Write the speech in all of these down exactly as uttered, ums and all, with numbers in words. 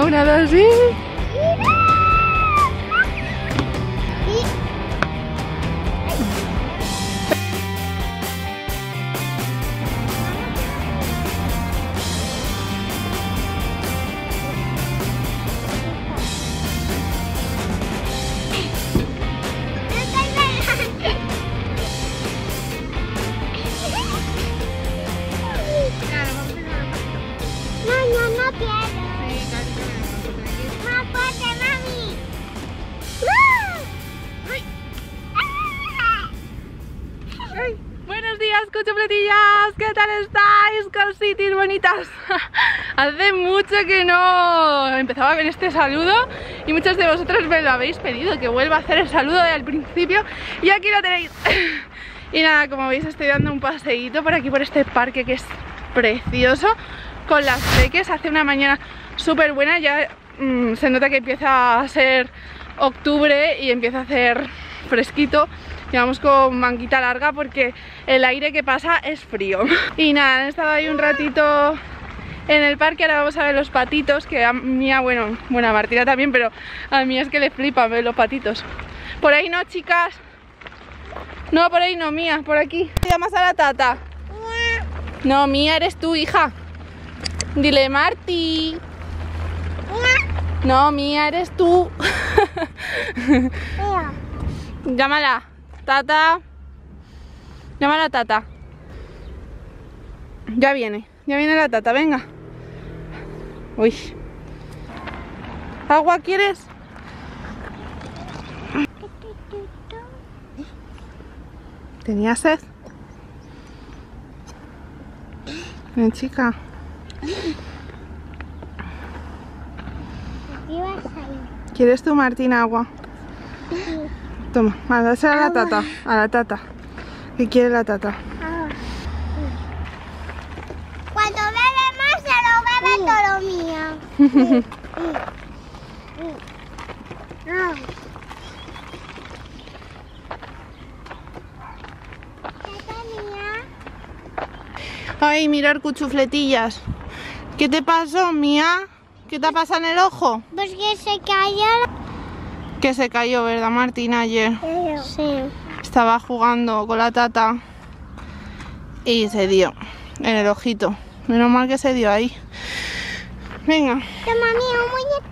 una, dos y... Buenos días, cuchufletillas, ¿qué tal estáis, cositis bonitas? Hace mucho que no empezaba a ver este saludo y muchos de vosotros me lo habéis pedido, que vuelva a hacer el saludo del principio y aquí lo tenéis. Y nada, como veis estoy dando un paseíto por aquí, por este parque que es precioso, con las peques. Hace una mañana súper buena, ya mmm, se nota que empieza a ser octubre y empieza a hacer fresquito. Llevamos con manguita larga porque el aire que pasa es frío. Y nada, han estado ahí un ratito en el parque. Ahora vamos a ver los patitos, que a Mía, bueno, bueno, a Martina también, pero a mí es que le flipan ver los patitos. Por ahí no, chicas. No, por ahí no, Mía, por aquí. ¿Te llamas a la tata? No, Mía, eres tú, hija. Dile, Marti. No, Mía, eres tú. Llámala. Tata. Llámala a Tata. Ya viene, ya viene la Tata, venga. Uy. ¿Agua quieres? ¿Tenía sed? Ven, chica. ¿Quieres tú, Martín, agua? Toma, a dásela a la tata, a la tata. ¿Qué quiere la tata? Cuando bebe más se lo bebe todo mío. Ay, mirar, cuchufletillas. ¿Qué te pasó, Mía? ¿Qué te pasa en el ojo? Pues que se cayó. Que se cayó, ¿verdad, Martín, ayer? Sí. Estaba jugando con la tata y se dio en el ojito. Menos mal que se dio ahí. Venga. Toma, Mía, un muñeco.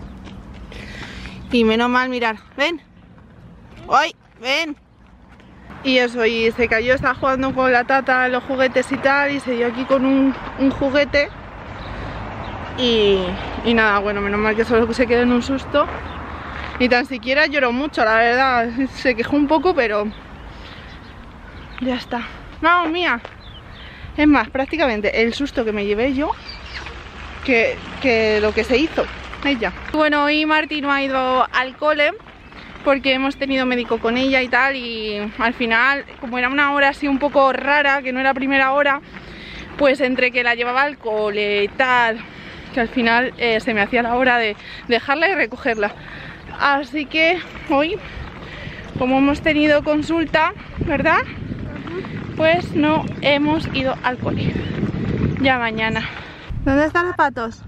Y menos mal, mirar. Ven. ¡Ay! Ven. Y eso, y se cayó, estaba jugando con la tata, los juguetes y tal, y se dio aquí con un, un juguete. Y, y nada, bueno, menos mal que solo se quedó en un susto. Ni tan siquiera lloró mucho, la verdad. Se quejó un poco, pero ya está. Vamos, Mía. Es más, prácticamente el susto que me llevé yo que, que lo que se hizo ella. Bueno, hoy Martín no ha ido al cole porque hemos tenido médico con ella y tal, y al final, como era una hora así un poco rara, que no era primera hora, pues entre que la llevaba al cole y tal, que al final eh, se me hacía la hora de dejarla y recogerla. Así que hoy, como hemos tenido consulta, ¿verdad? Pues no hemos ido al cole. Ya mañana. ¿Dónde están los patos?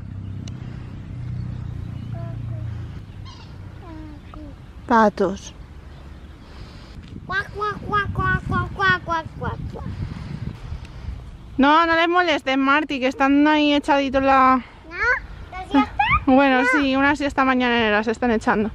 Patos. Cuac, cuac, cuac, cuac, cuac, cuac, cuac, cuac, cuac. No, no les molestes, Marti, que están ahí echaditos la... ¿No? ¿La siesta? Bueno, no. Sí, una siesta mañanera se están echando.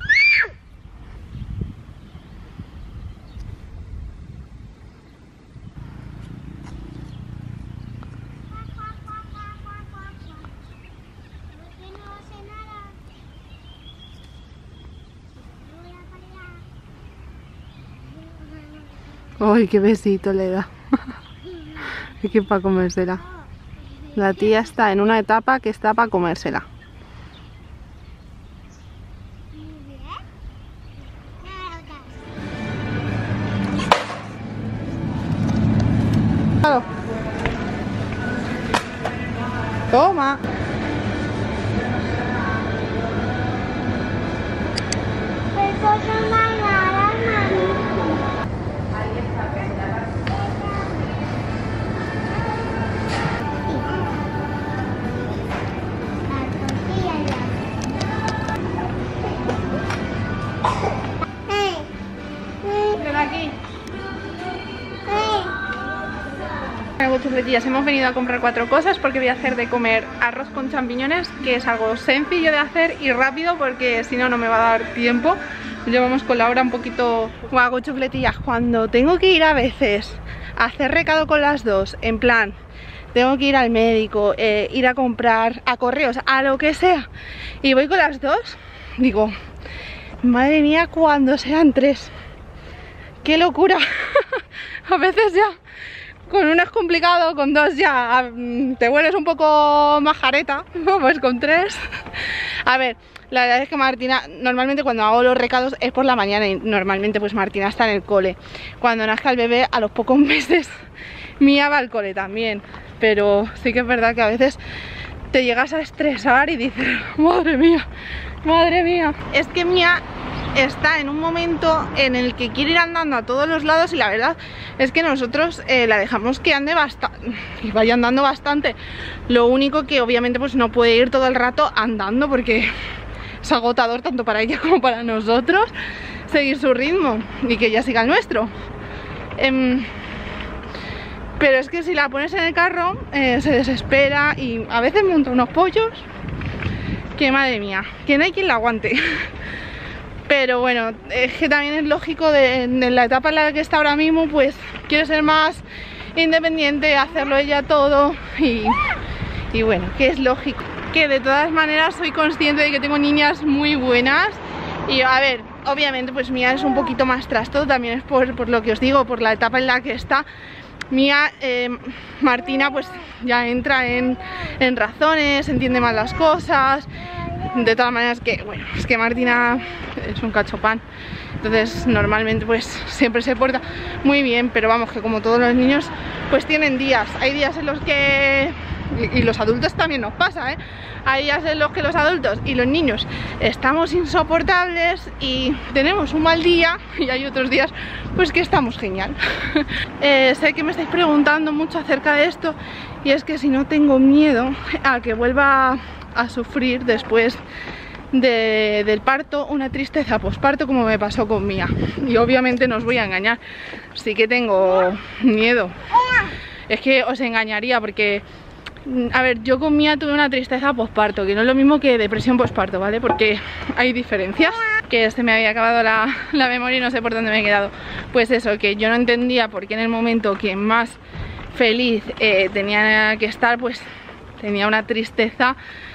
Ay, qué besito le da. Es que para comérsela. La tía está en una etapa que está para comérsela. Toma. aquí. Bueno, chufletillas, hemos venido a comprar cuatro cosas porque voy a hacer de comer arroz con champiñones, que es algo sencillo de hacer y rápido porque si no, no me va a dar tiempo. Llevamos con la hora un poquito... Hago chufletillas cuando tengo que ir a veces a hacer recado con las dos, en plan, tengo que ir al médico, eh, ir a comprar, a correos, a lo que sea, y voy con las dos, digo, madre mía, cuando sean tres, qué locura. A veces ya con una es complicado, con dos ya te vuelves un poco majareta, pues con tres. A ver, la verdad es que Martina, normalmente cuando hago los recados es por la mañana y normalmente pues Martina está en el cole. Cuando nazca el bebé, a los pocos meses, Mía va al cole también. Pero sí que es verdad que a veces te llegas a estresar y dices, madre mía, madre mía. Es que Mía está en un momento en el que quiere ir andando a todos los lados y la verdad es que nosotros eh, la dejamos que ande bastante y vaya andando bastante. Lo único que obviamente pues no puede ir todo el rato andando porque es agotador tanto para ella como para nosotros seguir su ritmo y que ella siga el nuestro. Eh, pero es que si la pones en el carro eh, se desespera y a veces monta unos pollos que madre mía, que no hay quien la aguante. Pero bueno, es que también es lógico de, de la etapa en la que está ahora mismo, pues quiere ser más independiente, hacerlo ella todo y, y bueno, que es lógico. Que de todas maneras soy consciente de que tengo niñas muy buenas y a ver, obviamente pues Mía es un poquito más trasto, también es por, por lo que os digo, por la etapa en la que está. Mía, eh, Martina pues ya entra en, en razones, entiende más las cosas. De todas maneras que, bueno, es que Martina es un cachopán. Entonces normalmente pues siempre se porta muy bien, pero vamos, que como todos los niños pues tienen días. Hay días en los que... Y, y los adultos también nos pasa, ¿eh? Hay días en los que los adultos y los niños estamos insoportables y tenemos un mal día, y hay otros días pues que estamos genial. eh, sé que me estáis preguntando mucho acerca de esto y es que si no tengo miedo a que vuelva a sufrir después de, del parto una tristeza posparto como me pasó con Mía. Y obviamente no os voy a engañar, sí que tengo miedo. Es que os engañaría porque... A ver, yo con Mía tuve una tristeza posparto, que no es lo mismo que depresión posparto, ¿vale? Porque hay diferencias, que se me había acabado la, la memoria y no sé por dónde me he quedado. Pues eso, que yo no entendía por qué en el momento que más feliz eh, tenía que estar, pues tenía una tristeza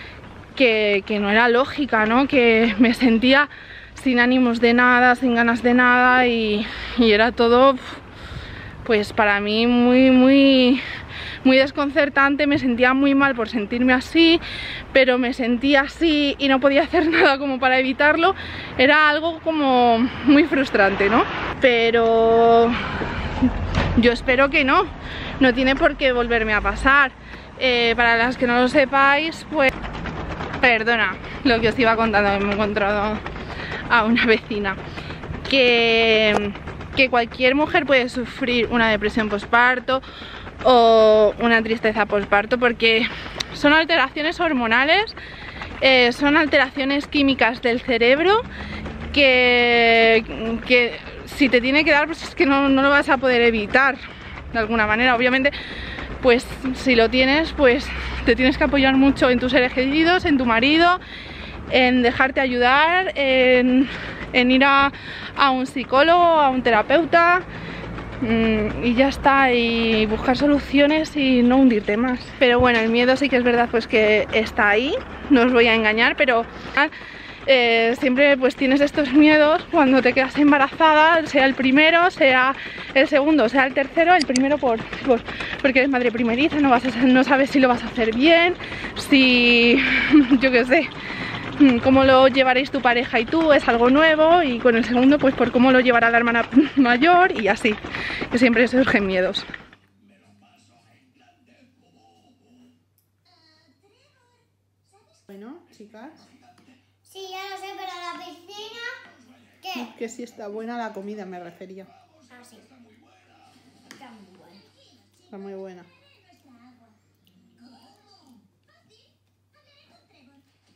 que, que no era lógica, ¿no? Que me sentía sin ánimos de nada, sin ganas de nada y, y era todo, pues para mí muy, muy... muy desconcertante, me sentía muy mal por sentirme así, pero me sentía así y no podía hacer nada como para evitarlo. Era algo como muy frustrante, ¿no? Pero yo espero que no, no tiene por qué volverme a pasar. Eh, para las que no lo sepáis, pues... Perdona lo que os iba contando, me he encontrado a una vecina. Que, que cualquier mujer puede sufrir una depresión posparto o una tristeza posparto porque son alteraciones hormonales, eh, son alteraciones químicas del cerebro que, que si te tiene que dar pues es que no, no lo vas a poder evitar de alguna manera. Obviamente pues si lo tienes pues te tienes que apoyar mucho en tus seres queridos, en tu marido, en dejarte ayudar, en, en ir a, a un psicólogo, a un terapeuta. Y ya está, y buscar soluciones y no hundirte más. Pero bueno, el miedo sí que es verdad pues que está ahí, no os voy a engañar, pero eh, siempre pues tienes estos miedos cuando te quedas embarazada, sea el primero, sea el segundo, sea el tercero. El primero por, por porque eres madre primeriza, no, vas a, no sabes si lo vas a hacer bien, si yo qué sé, cómo lo llevaréis tu pareja y tú, es algo nuevo. Y con el segundo pues por cómo lo llevará la hermana mayor y así, que siempre surgen miedos. Bueno, chicas. Sí, ya lo sé, pero la piscina... ¿Qué? Que sí está buena la comida, me refería. Ah, sí. Está muy buena. Está muy buena.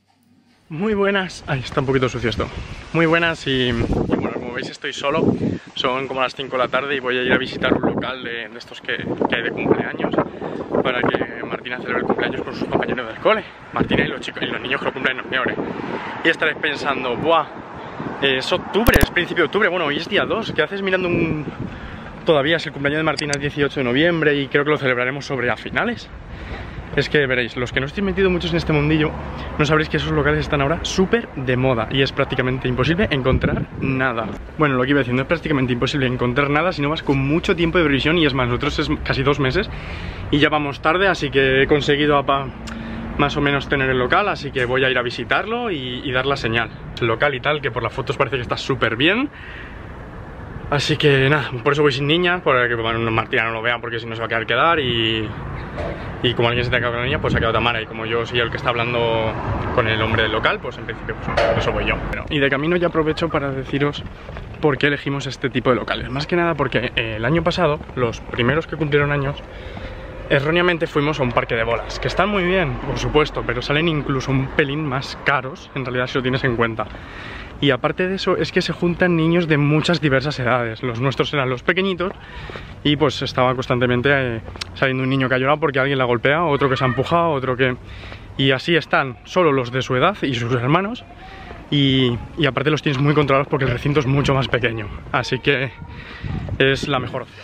Muy buenas, ay, está un poquito sucio esto. Muy buenas y, y bueno, como veis estoy solo, Son como las cinco de la tarde y voy a ir a visitar un local de, de estos que, que hay de cumpleaños, para que Martina celebre el cumpleaños con sus compañeros del cole, Martina y los chicos y los niños que lo cumplen en Neore. Y estaréis pensando, buah, es octubre, es principio de octubre, bueno, hoy es día dos, ¿qué haces mirando un...? Todavía es el cumpleaños de Martina el dieciocho de noviembre y creo que lo celebraremos sobre a finales. Es que veréis, los que no estéis metidos muchos en este mundillo, no sabréis que esos locales están ahora súper de moda y es prácticamente imposible encontrar nada. Bueno, lo que iba diciendo, es prácticamente imposible encontrar nada si no vas con mucho tiempo de previsión, y es más, nosotros es casi dos meses y ya vamos tarde, así que he conseguido apa, más o menos tener el local, así que voy a ir a visitarlo y, y dar la señal. El local y tal, que por las fotos parece que está súper bien. Así que nada, por eso voy sin niña, para que bueno, Martina no lo vea, porque si no se va a quedar quedar y, y como alguien se te ha quedado con la niña, pues se ha quedado Tamara, y como yo soy el que está hablando con el hombre del local, pues en principio pues, por eso voy yo. Pero, y de camino ya aprovecho para deciros por qué elegimos este tipo de locales. Más que nada porque eh, el año pasado, los primeros que cumplieron años, erróneamente fuimos a un parque de bolas, que están muy bien, por supuesto, pero salen incluso un pelín más caros, en realidad, si lo tienes en cuenta. Y aparte de eso, es que se juntan niños de muchas diversas edades. Los nuestros eran los pequeñitos y pues estaba constantemente eh, saliendo un niño que ha llorado porque alguien la golpea, otro que se ha empujado, otro que... Y así están solo los de su edad y sus hermanos. Y, y aparte los tienes muy controlados porque el recinto es mucho más pequeño. Así que es la mejor opción.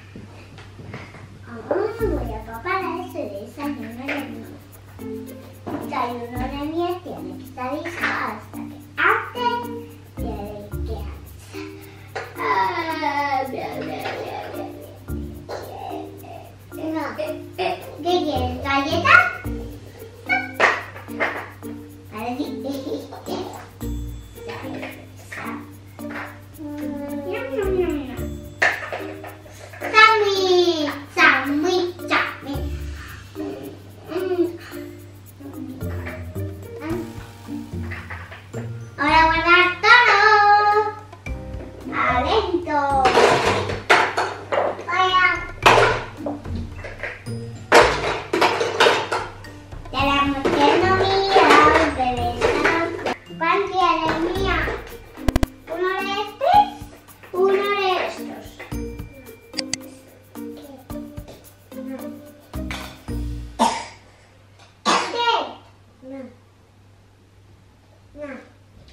Voy a preparar ese desayuno de mí. Desayuno de mí tiene que estar listo hasta que hace tiene que hacer. Ah, bla, bla, bla, bla, bla. ¿Qué quieres? ¿Galletas? Ahora sí. Ahora guardar todo adentro. Vaya. Ya la mochila mía, bebé. ¿Cuál quieres, mía? ¿Uno de estos? ¿Uno de estos? ¿Qué? No. No.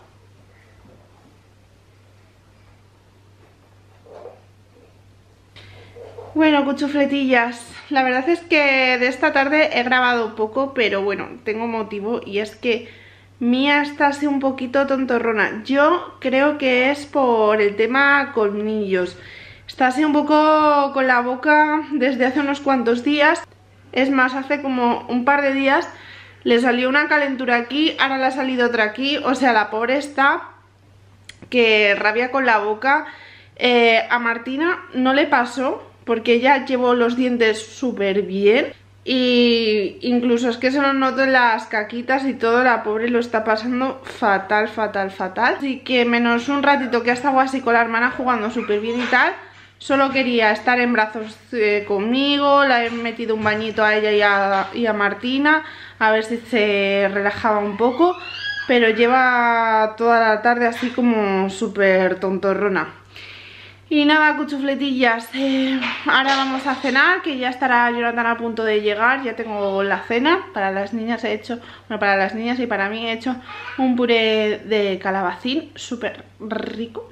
Bueno, cuchufletillas, la verdad es que de esta tarde he grabado poco, pero bueno, tengo motivo, y es que Mía está así un poquito tontorrona. Yo creo que es por el tema colmillos. Está así un poco con la boca desde hace unos cuantos días. Es más, hace como un par de días le salió una calentura aquí, ahora le ha salido otra aquí. O sea, la pobre está que rabia con la boca. Eh, a Martina no le pasó, porque ella llevó los dientes súper bien. Y incluso es que se lo noto en las caquitas y todo, la pobre lo está pasando fatal, fatal, fatal. Así que menos un ratito que ha estado así con la hermana jugando súper bien y tal, solo quería estar en brazos eh, conmigo. La he metido un bañito a ella y a, y a Martina, a ver si se relajaba un poco. Pero lleva toda la tarde así como súper tontorrona. Y nada, cuchufletillas, eh, ahora vamos a cenar, que ya estará Jonathan a punto de llegar. Ya tengo la cena, para las niñas he hecho, bueno, para las niñas y para mí he hecho un puré de calabacín súper rico.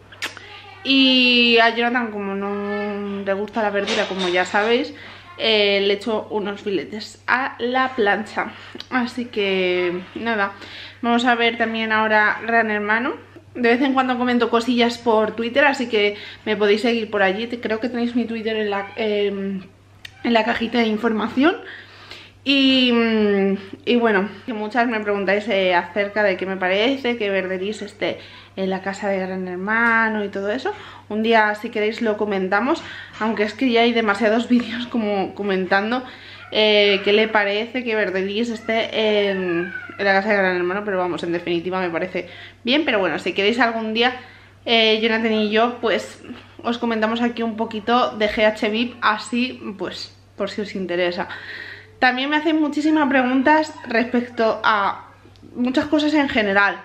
Y a Jonathan, como no le gusta la verdura, como ya sabéis, eh, le he hecho unos filetes a la plancha. Así que nada, vamos a ver también ahora Gran Hermano. De vez en cuando comento cosillas por Twitter, así que me podéis seguir por allí. Creo que tenéis mi Twitter en la, eh, en la cajita de información. Y, y bueno, que muchas me preguntáis eh, acerca de qué me parece que Verdelis esté en la casa de Gran Hermano y todo eso. Un día, si queréis, lo comentamos, aunque es que ya hay demasiados vídeos como comentando eh, qué le parece que Verdelis esté en, en la casa de Gran Hermano. Pero vamos, en definitiva me parece bien. Pero bueno, si queréis algún día, eh, Jonathan y yo, pues os comentamos aquí un poquito de G H V I P, así pues por si os interesa. También me hacen muchísimas preguntas respecto a muchas cosas en general.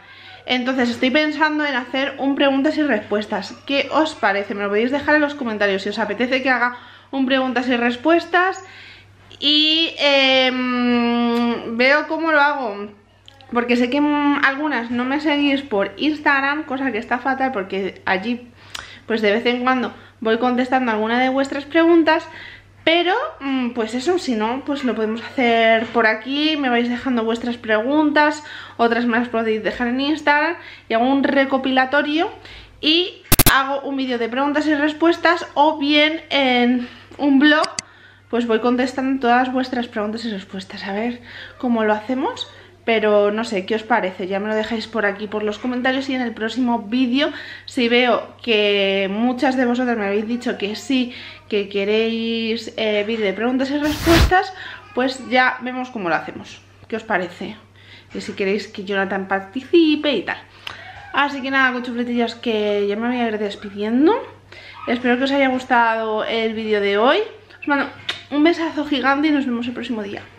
Entonces estoy pensando en hacer un preguntas y respuestas. ¿Qué os parece? Me lo podéis dejar en los comentarios si os apetece que haga un preguntas y respuestas. Y eh, veo cómo lo hago, porque sé que algunas no me seguís por Instagram, cosa que está fatal porque allí pues de vez en cuando voy contestando alguna de vuestras preguntas. Pero, pues eso, si no, pues lo podemos hacer por aquí. Me vais dejando vuestras preguntas, otras me las podéis dejar en Instagram y hago un recopilatorio y hago un vídeo de preguntas y respuestas, o bien en un blog pues voy contestando todas vuestras preguntas y respuestas. A ver cómo lo hacemos, pero no sé, ¿qué os parece? Ya me lo dejáis por aquí por los comentarios, y en el próximo vídeo, si veo que muchas de vosotras me habéis dicho que sí, que queréis eh, vídeo de preguntas y respuestas, pues ya vemos cómo lo hacemos. ¿Qué os parece? Y si queréis que Jonathan participe y tal. Así que nada, cuchufletillas, que ya me voy a ir despidiendo. Espero que os haya gustado el vídeo de hoy. Os mando un besazo gigante y nos vemos el próximo día.